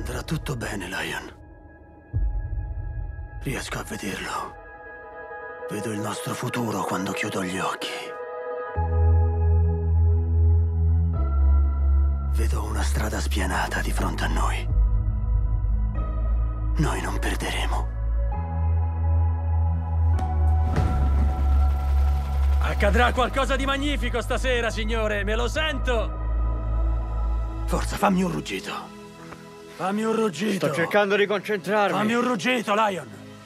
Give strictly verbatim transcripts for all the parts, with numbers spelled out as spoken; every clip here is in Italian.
Andrà tutto bene, Lion. Riesco a vederlo. Vedo il nostro futuro quando chiudo gli occhi. Vedo una strada spianata di fronte a noi. Noi non perderemo. Accadrà qualcosa di magnifico stasera, signore, me lo sento! Forza, fammi un ruggito. Fammi un ruggito. Sto cercando di concentrarmi. Fammi un ruggito, Lion.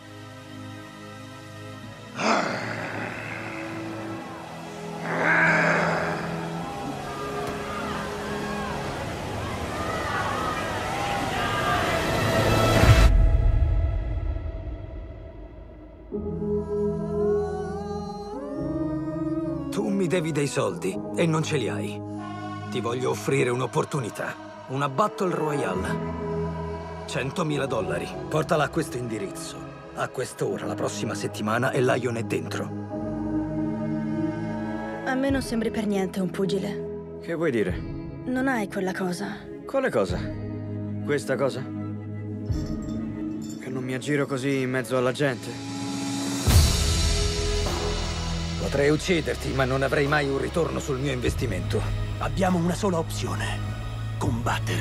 Tu mi devi dei soldi e non ce li hai. Ti voglio offrire un'opportunità. Una Battle Royale. centomila dollari. Portala a questo indirizzo. A quest'ora, la prossima settimana, e Lion è dentro. A me non sembri per niente un pugile. Che vuoi dire? Non hai quella cosa. Quale cosa? Questa cosa? Che non mi aggiro così in mezzo alla gente? Potrei ucciderti, ma non avrei mai un ritorno sul mio investimento. Abbiamo una sola opzione. Combattere.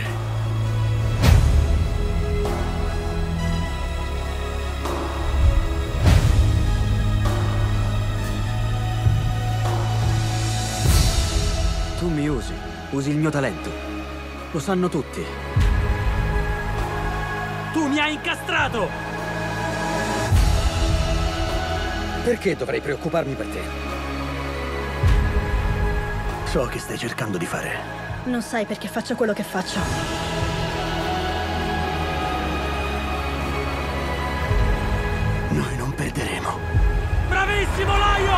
Tu mi usi. Usi il mio talento. Lo sanno tutti. Tu mi hai incastrato! Perché dovrei preoccuparmi per te? So che stai cercando di fare. Non sai perché faccio quello che faccio. Noi non perderemo. Bravissimo, Lion!